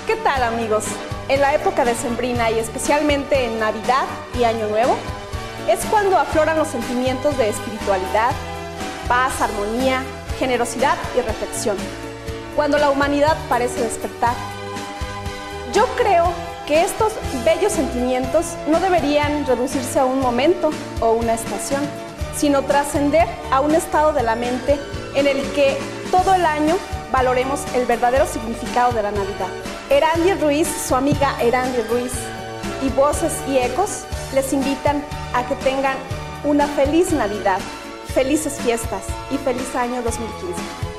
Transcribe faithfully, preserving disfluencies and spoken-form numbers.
¿Qué tal, amigos? En la época decembrina y especialmente en Navidad y Año Nuevo, es cuando afloran los sentimientos de espiritualidad, paz, armonía, generosidad y reflexión, cuando la humanidad parece despertar. Yo creo que estos bellos sentimientos no deberían reducirse a un momento o una estación, sino trascender a un estado de la mente en el que todo el año valoremos el verdadero significado de la Navidad. Erandi Ruiz, su amiga Erandi Ruiz, y Voces y Ecos les invitan a que tengan una feliz Navidad, felices fiestas y feliz año dos mil quince.